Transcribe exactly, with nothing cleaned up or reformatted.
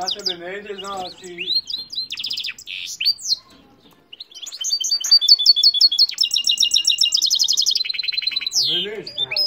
na tebe ne ide, znači... A me neće.